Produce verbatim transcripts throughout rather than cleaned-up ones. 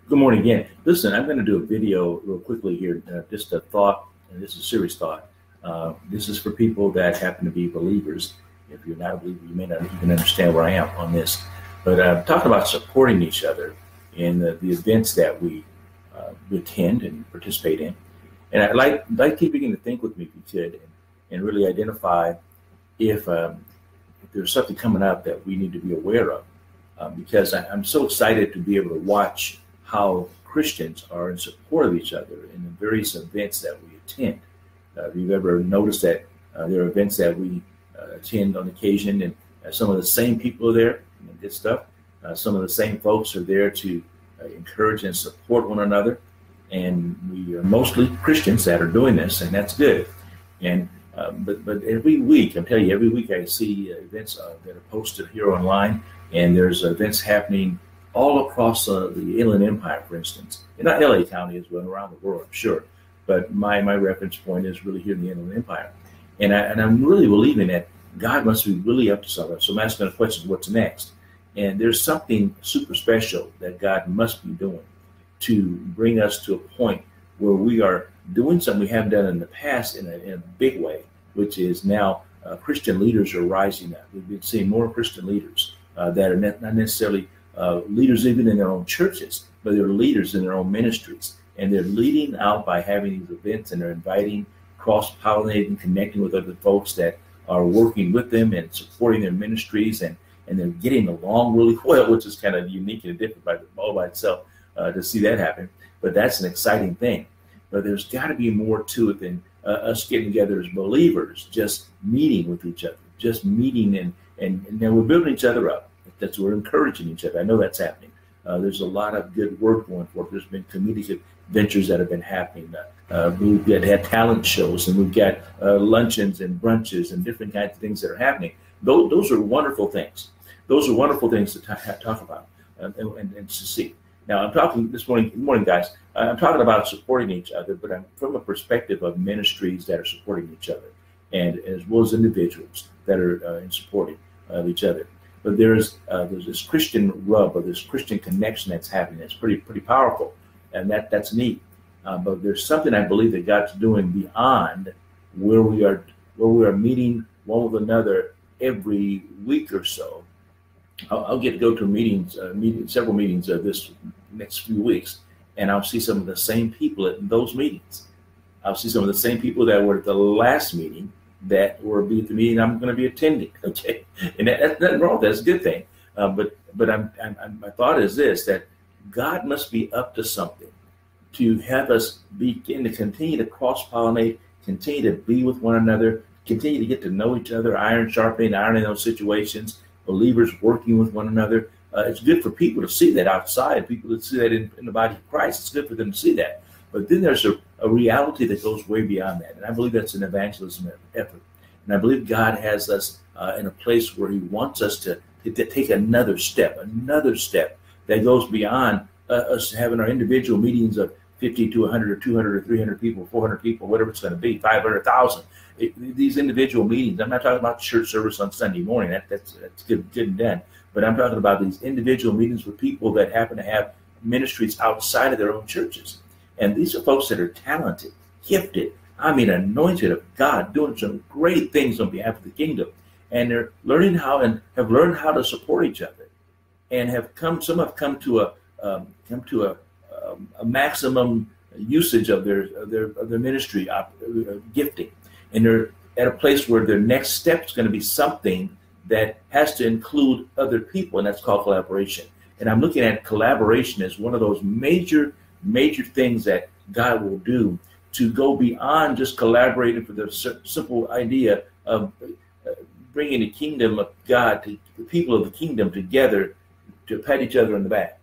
Good morning again. Listen, I'm going to do a video real quickly here, uh, just a thought, and this is a serious thought. Uh, this is for people that happen to be believers. If you're not a believer, you may not even understand where I am on this. But I'm uh, talking about supporting each other in the, the events that we, uh, we attend and participate in. And I'd like, like you begin to think with me, if you could, and, and really identify if, um, if there's something coming up that we need to be aware of. Um, because I, I'm so excited to be able to watch how Christians are in support of each other in the various events that we attend. Uh, if you've ever noticed that uh, there are events that we uh, attend on occasion, and uh, some of the same people are there, and good stuff. Uh, some of the same folks are there to uh, encourage and support one another. And we are mostly Christians that are doing this, and that's good. And um, but but every week, I'm telling you, every week I see uh, events uh, that are posted here online, and there's events happening all across uh, the Inland Empire, for instance, and not L A County as well, around the world, I'm sure. But my my reference point is really here in the Inland Empire, and I and I'm really believing that God must be really up to something. So I'm asking the question, what's next? And there's something super special that God must be doing to bring us to a point where we are doing something we haven't done in the past in a, in a big way, which is now uh, Christian leaders are rising up. We've been seeing more Christian leaders uh, that are not necessarily uh, leaders even in their own churches, but they're leaders in their own ministries. And they're leading out by having these events, and they're inviting, cross-pollinating, connecting with other folks that are working with them and supporting their ministries, and, and they're getting along really well, which is kind of unique and different by, all by itself. Uh, to see that happen, but that's an exciting thing. But there's got to be more to it than uh, us getting together as believers, just meeting with each other, just meeting, and and, and now we're building each other up. That's we're encouraging each other. I know that's happening. Uh, there's a lot of good work going forth. There's been community ventures that have been happening. Uh, uh, we've got, had talent shows, and we've got uh, luncheons and brunches and different kinds of things that are happening. Those those are wonderful things. Those are wonderful things to t- talk about uh, and, and, and to see. Now, I'm talking this morning, good morning, guys. I'm talking about supporting each other, but I'm from a perspective of ministries that are supporting each other, and as well as individuals that are uh, in supporting of each other. But there's uh, there's this Christian rub, or this Christian connection that's happening. That's pretty pretty powerful, and that that's neat. Uh, but there's something I believe that God's doing beyond where we are where we are meeting one with another every week or so. I'll, I'll get to go to meetings, uh, meeting, several meetings uh, this next few weeks, and I'll see some of the same people at those meetings. I'll see some of the same people that were at the last meeting that will be at the meeting I'm going to be attending. Okay, and that, that's nothing wrong. That's a good thing. Uh, but but I'm, I'm, I'm, my thought is this: that God must be up to something to have us begin to continue to cross-pollinate, continue to be with one another, continue to get to know each other, iron sharpening iron in those situations. Believers working with one another. Uh, it's good for people to see that outside, people to see that in, in the body of Christ. It's good for them to see that. But then there's a, a reality that goes way beyond that. And I believe that's an evangelism effort. And I believe God has us uh, in a place where he wants us to, to, to take another step, another step that goes beyond uh, us having our individual meetings of fifty to one hundred or two hundred or three hundred people, four hundred people, whatever it's going to be, five hundred thousand. These individual meetings, I'm not talking about church service on Sunday morning. That, that's that's good, good and done. But I'm talking about these individual meetings with people that happen to have ministries outside of their own churches. And these are folks that are talented, gifted, I mean, anointed of God, doing some great things on behalf of the kingdom. And they're learning how and have learned how to support each other, and have come. Some have come to a um, come to a, um, a maximum usage of their of their of their ministry uh, gifting. And they're at a place where their next step is going to be something that has to include other people, and that's called collaboration. And I'm looking at collaboration as one of those major, major things that God will do to go beyond just collaborating for the simple idea of bringing the kingdom of God, to the people of the kingdom together to pat each other on the back.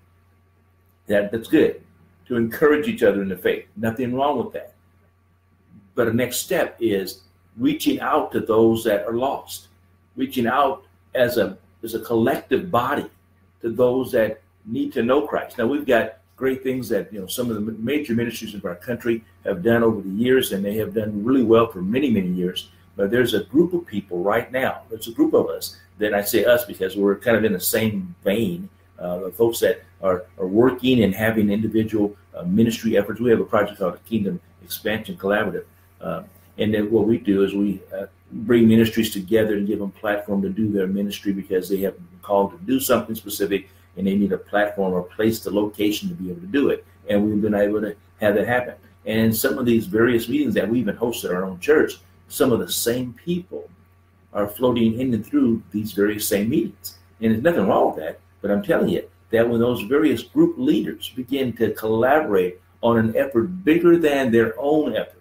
That, that's good. To encourage each other in the faith. Nothing wrong with that. But the next step is reaching out to those that are lost, reaching out as a as a collective body to those that need to know Christ. Now, we've got great things that, you know, some of the major ministries of our country have done over the years, and they have done really well for many, many years. But there's a group of people right now, there's a group of us, that I say us because we're kind of in the same vein, uh, folks that are, are working and having individual uh, ministry efforts. We have a project called the Kingdom Expansion Collaborative. Uh, and then what we do is we uh, bring ministries together and give them platform to do their ministry because they have been called to do something specific and they need a platform or place, the location to be able to do it. And we've been able to have that happen. And some of these various meetings that we even host at our own church, some of the same people are floating in and through these various same meetings. And there's nothing wrong with that, but I'm telling you that when those various group leaders begin to collaborate on an effort bigger than their own effort,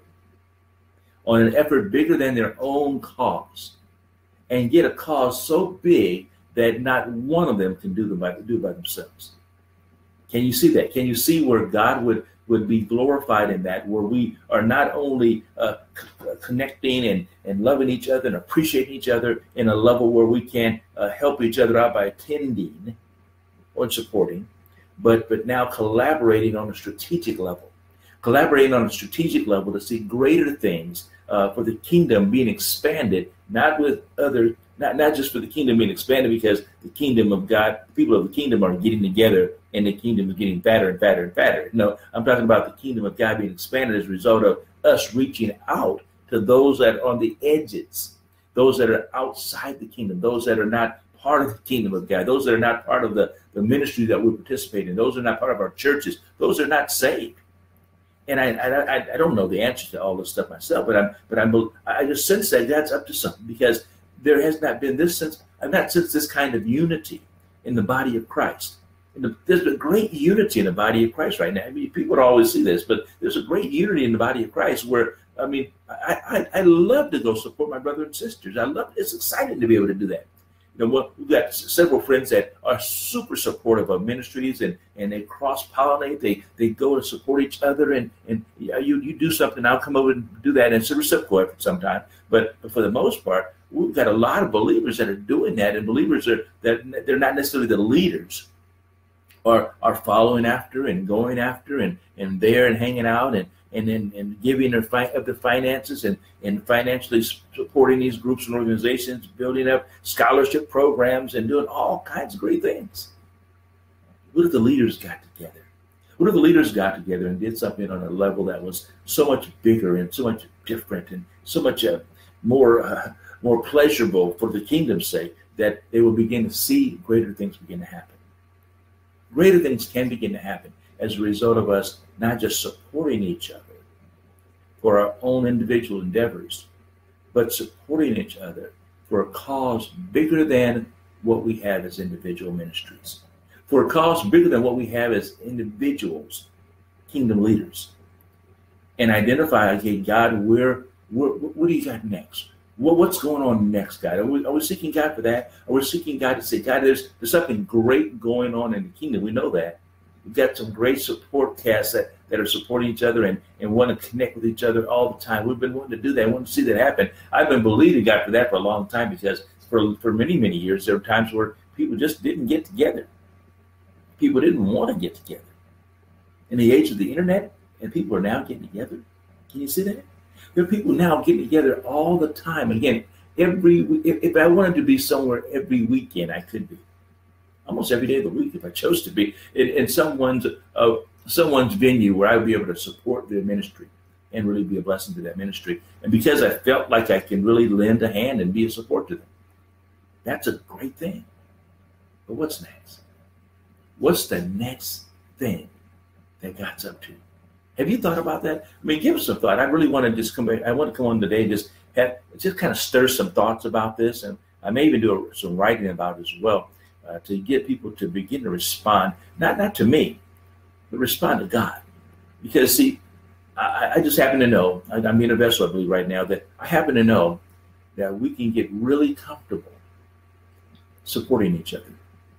on an effort bigger than their own cause, and get a cause so big that not one of them can do them by, do by themselves. Can you see that? Can you see where God would, would be glorified in that, where we are not only uh, c- connecting and, and loving each other and appreciating each other in a level where we can uh, help each other out by attending or supporting, but, but now collaborating on a strategic level, collaborating on a strategic level to see greater things uh, for the kingdom being expanded, not with other Not, not just for the kingdom being expanded because the kingdom of God, the people of the kingdom are getting together and the kingdom is getting fatter and fatter and fatter. No, I'm talking about the kingdom of God being expanded as a result of us reaching out to those that are on the edges, those that are outside the kingdom, those that are not part of the kingdom of God, those that are not part of the, the ministry that we participate in, those are not part of our churches, those are not saved. And I, I I don't know the answer to all this stuff myself, but I'm but I'm I just sense that that's up to something because there has not been this sense, I've not sensed this kind of unity in the body of Christ. And the, there's a great unity in the body of Christ right now. I mean, people don't always see this, but there's a great unity in the body of Christ where, I mean, I, I, I love to go support my brothers and sisters. I love, it's exciting to be able to do that. You know, we've got several friends that are super supportive of ministries and, and they cross-pollinate. They they go to support each other and, and you, you do something, I'll come over and do that. And it's a reciprocal effort sometimes. But, but for the most part, we've got a lot of believers that are doing that, and believers are that they're not necessarily the leaders, are are following after and going after and, and there and hanging out and and and, and giving their fi- of the finances and, and financially supporting these groups and organizations, building up scholarship programs and doing all kinds of great things. What if the leaders got together? What if the leaders got together and did something on a level that was so much bigger and so much different and so much uh, more uh, more pleasurable for the kingdom's sake, that they will begin to see greater things begin to happen. Greater things can begin to happen as a result of us not just supporting each other for our own individual endeavors, but supporting each other for a cause bigger than what we have as individual ministries, for a cause bigger than what we have as individuals, kingdom leaders, and identify, okay, God, where, where what do you got next? What, what's going on next, God? Are we, are we seeking God for that? Are we seeking God to say, God, there's, there's something great going on in the kingdom. We know that. We've got some great support casts that, that are supporting each other and, and want to connect with each other all the time. We've been wanting to do that. I want to see that happen. I've been believing God for that for a long time because for, for many, many years, there were times where people just didn't get together. People didn't want to get together. In the age of the internet, and people are now getting together. Can you see that? There are people now getting together all the time. Again, every if, if I wanted to be somewhere every weekend, I could be. Almost every day of the week, if I chose to be in, in someone's uh, someone's venue where I would be able to support their ministry and really be a blessing to that ministry. And because I felt like I can really lend a hand and be a support to them, that's a great thing. But what's next? What's the next thing that God's up to? Have you thought about that? I mean, give us some thought. I really want to just come back. I want to come on today and just have, just kind of stir some thoughts about this. And I may even do a, some writing about it as well uh, to get people to begin to respond, not, not to me, but respond to God. Because, see, I, I just happen to know, I, I'm in a vessel, I believe, right now, that I happen to know that we can get really comfortable supporting each other.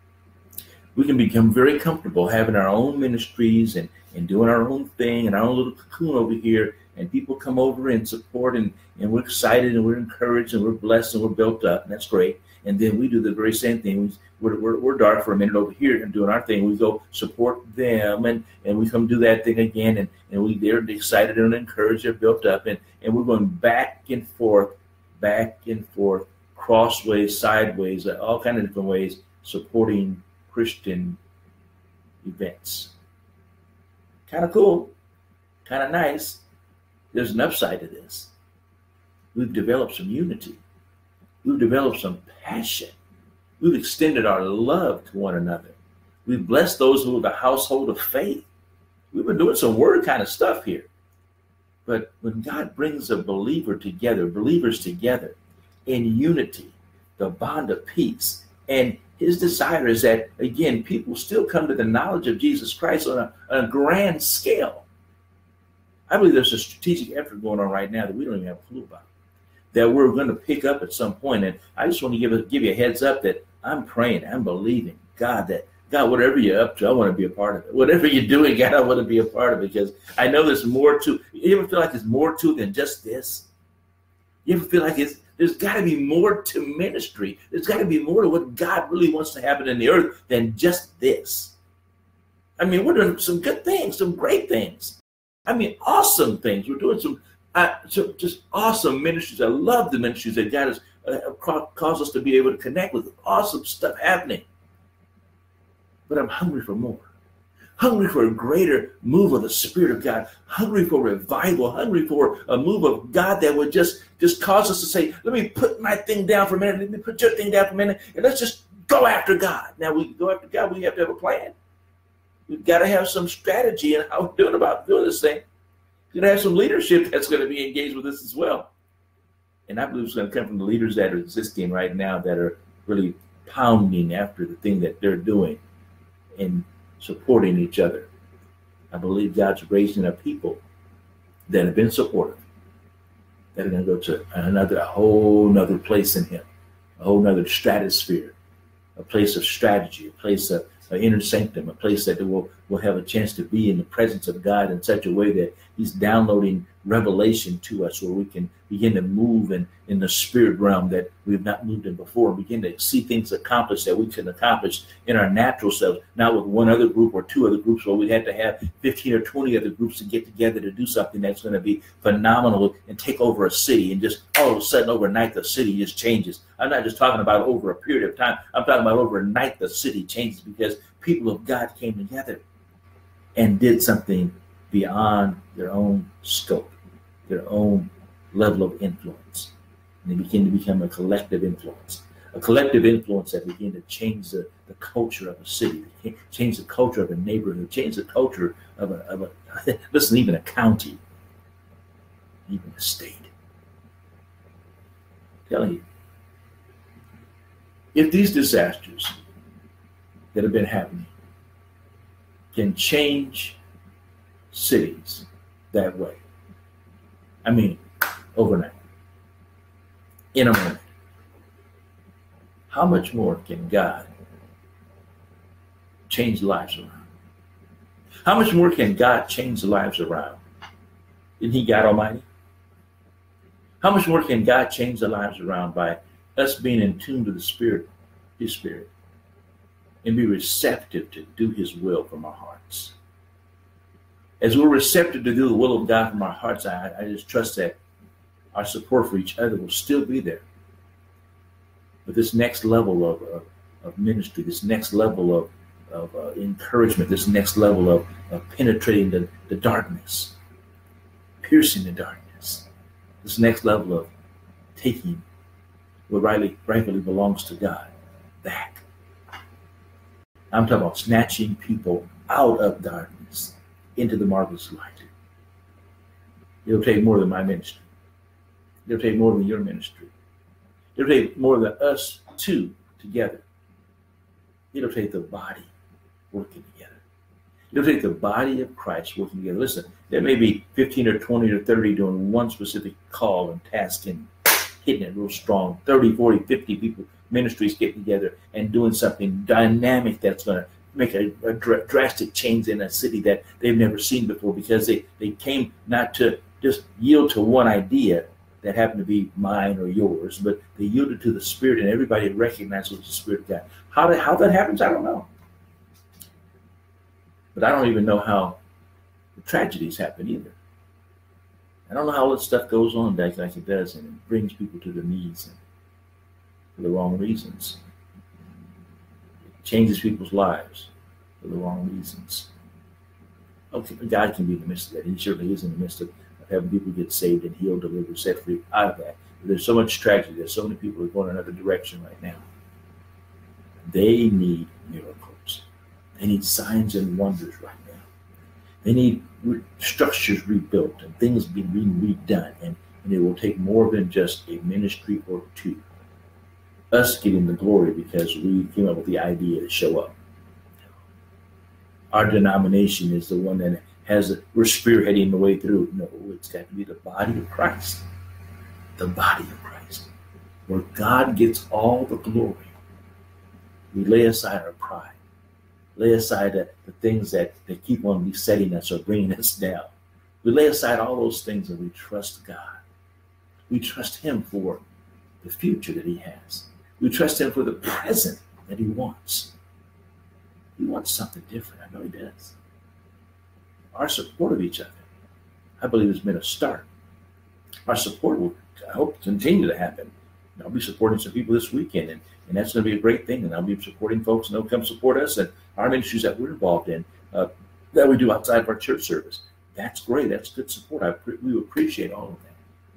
We can become very comfortable having our own ministries and, and doing our own thing and our own little cocoon over here. And people come over and support and, and we're excited and we're encouraged and we're blessed and we're built up. And that's great. And then we do the very same thing. We're, we're, we're dark for a minute over here and doing our thing. We go support them and, and we come do that thing again. And, and we, they're excited and encouraged. They're built up. And, and we're going back and forth, back and forth, crossways, sideways, all kinds of different ways, supporting Christian events. Kind of cool, kind of nice. There's an upside to this. We've developed some unity. We've developed some passion. We've extended our love to one another. We've blessed those who are the household of faith. We've been doing some word kind of stuff here. But when God brings a believer together, believers together in unity, the bond of peace, and his desire is that, again, people still come to the knowledge of Jesus Christ on a, on a grand scale. I believe there's a strategic effort going on right now that we don't even have a clue about, that we're going to pick up at some point. And I just want to give, a, give you a heads up that I'm praying, I'm believing, God, that, God, whatever you're up to, I want to be a part of it. Whatever you're doing, God, I want to be a part of it, because I know there's more to, you ever feel like there's more to than just this? You ever feel like it's, there's got to be more to ministry. There's got to be more to what God really wants to happen in the earth than just this. I mean, we're doing some good things, some great things. I mean, awesome things. We're doing some, uh, some just awesome ministries. I love the ministries that God has uh, caused us to be able to connect with. Awesome stuff happening. But I'm hungry for more. Hungry for a greater move of the Spirit of God, hungry for revival, hungry for a move of God that would just, just cause us to say, let me put my thing down for a minute, let me put your thing down for a minute, and let's just go after God. Now, we go after God, we have to have a plan. We've got to have some strategy in how we're doing about doing this thing. We're going to have some leadership that's going to be engaged with this as well. And I believe it's going to come from the leaders that are existing right now that are really pounding after the thing that they're doing and supporting each other. I believe God's raising up people that have been supportive, that are going to go to another, a whole nother place in him, a whole nother stratosphere, a place of strategy, a place of an inner sanctum, a place that will, will have a chance to be in the presence of God in such a way that he's downloading revelation to us, where we can begin to move in, in the spirit realm that we've not moved in before, and begin to see things accomplished that we can accomplish in our natural selves, not with one other group or two other groups, where we had to have fifteen or twenty other groups to get together to do something that's going to be phenomenal and take over a city, and just all of a sudden overnight the city just changes. I'm not just talking about over a period of time. I'm talking about overnight the city changes because people of God came together and did something beyond their own scope, their own level of influence. And they begin to become a collective influence, a collective influence that begin to change the, the culture of a city, change the culture of a neighborhood, change the culture of a, of a listen, even a county, even a state. I'm telling you, if these disasters that have been happening can change cities that way, I mean, overnight, in a moment, how much more can God change lives around? How much more can God change lives around? Isn't he God Almighty? How much more can God change the lives around by us being in tune to the Spirit, his Spirit, and be receptive to do his will from our hearts? As we're receptive to do the will of God from our hearts, I, I just trust that our support for each other will still be there. But this next level of, of, of ministry, this next level of, of uh, encouragement, this next level of, of penetrating the, the darkness, piercing the darkness, this next level of taking what rightly, rightfully belongs to God back. I'm talking about snatching people out of darkness into the marvelous light. It'll take more than my ministry. It'll take more than your ministry. It'll take more than us two together. It'll take the body working together. It'll take the body of Christ working together. Listen, there may be fifteen or twenty or thirty doing one specific call and task and hitting it real strong. thirty, forty, fifty people, ministries getting together and doing something dynamic that's going to make a, a dr- drastic change in a city that they've never seen before, because they, they came not to just yield to one idea that happened to be mine or yours, but they yielded to the Spirit, and everybody recognized what the Spirit of God. How that, how that happens, I don't know. But I don't even know how the tragedies happen either. I don't know how all this stuff goes on like, like it does, and it brings people to their knees and for the wrong reasons. It changes people's lives. for the wrong reasons. Okay, God can be in the midst of that. He certainly is in the midst of, of having people get saved and healed, delivered, set free out of that. But there's so much tragedy. There's so many people who are going another direction right now. They need miracles. They need signs and wonders right now. They need re- structures rebuilt and things being re- redone. And, and it will take more than just a ministry or two. Us getting the glory because we came up with the idea to show up. Our denomination is the one that has, a, we're spearheading the way through. No, it's got to be the body of Christ. The body of Christ. Where God gets all the glory. We lay aside our pride. Lay aside the, the things that, that keep on besetting us or bringing us down. We lay aside all those things and we trust God. We trust Him for the future that He has. We trust Him for the present that He wants. He wants something different. I know He does. Our support of each other, I believe, has been a start. Our support will, I hope, continue to happen. And I'll be supporting some people this weekend, and, and that's going to be a great thing. And I'll be supporting folks, and they'll come support us and our ministries that we're involved in, uh, that we do outside of our church service. That's great. That's good support. I we appreciate all of that.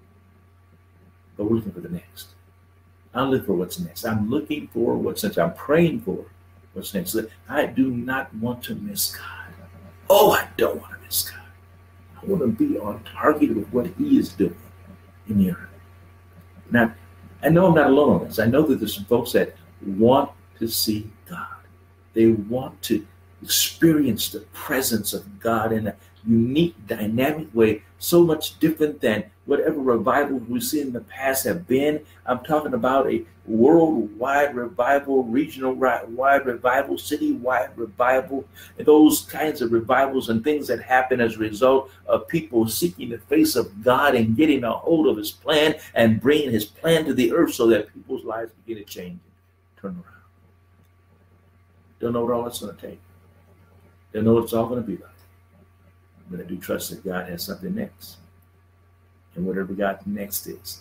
But we're looking for the next. I'm looking for what's next. I'm looking for what's next. I'm praying for what's next. I do not want to miss God. Oh, I don't want to miss God. I want to be on target with what He is doing in the earth. Now, I know I'm not alone on this. I know that there's some folks that want to see God. They want to experience the presence of God in a unique, dynamic way, so much different than whatever revivals we see in the past have been. I'm talking about a worldwide revival, regional wide revival, city-wide revival, and those kinds of revivals and things that happen as a result of people seeking the face of God and getting a hold of His plan and bringing His plan to the earth so that people's lives begin to change and turn around. Don't know what all it's going to take. Don't know what it's all going to be like. But I do trust that God has something next. And whatever God's next is,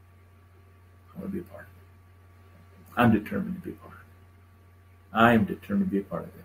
I want to be a part of it. I'm determined to be a part of it. I am determined to be a part of it.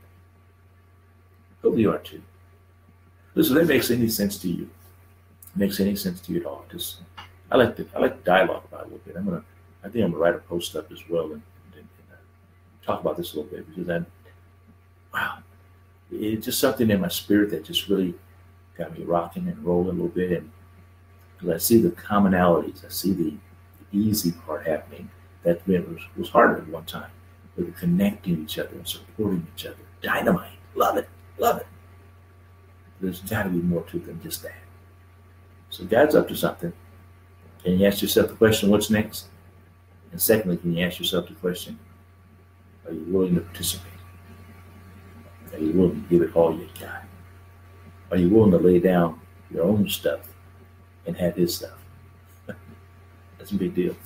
Hope you are too. Listen, if that makes any sense to you, makes any sense to you at all, just I like to I like to dialogue about it a little bit. I'm gonna I think I'm gonna write a post up as well and, and, and uh, talk about this a little bit because I wow, it's just something in my spirit that just really got me rocking and rolling a little bit, and because I see the commonalities, I see the, the easy part happening that was, was harder at one time. We were connecting each other and supporting each other. Dynamite, love it, love it. There's got to be more to it than just that. So God's up to something. Can you ask yourself the question, what's next? And secondly, can you ask yourself the question, are you willing to participate? Are you willing to give it all you got? Are you willing to lay down your own stuff and have His stuff? That's a big deal.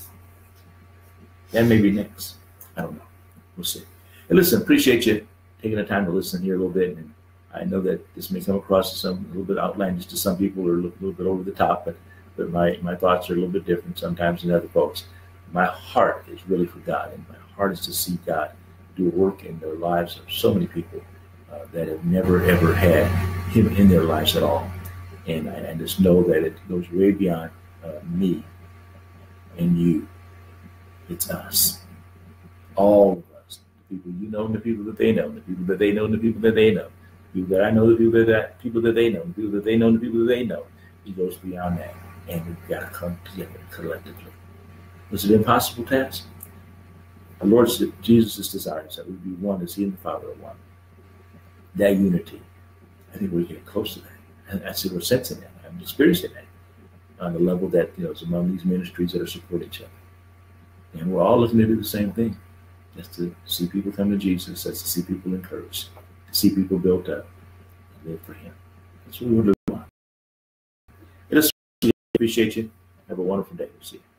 That may be next. I don't know. We'll see. And listen, appreciate you taking the time to listen here a little bit. And I know that this may come across as some a little bit outlandish to some people or a little, little bit over the top, but, but my, my thoughts are a little bit different sometimes than other folks. My heart is really for God, and my heart is to see God do a work in their lives of so many people uh, that have never, ever had Him in their lives at all. And I, I just know that it goes way beyond uh, me and you. It's us. All of us. The people you know and the people that they know. The people that they know and the people that they know. The people that I know, the people that, that people that they know. The people that they know and the people that they know. He goes beyond that. And we've got to come together collectively. Was it an impossible task? The Lord Jesus' desire is that we be one as He and the Father are one. That unity. I think we're getting close to that. And I see we're sensing that. I'm experiencing that on the level that, you know, is among these ministries that are supporting each other. And we're all looking to do the same thing. That's to see people come to Jesus. That's to see people encouraged. To see people built up and live for Him. That's what we're looking for. I just appreciate you. Have a wonderful day. We'll see you.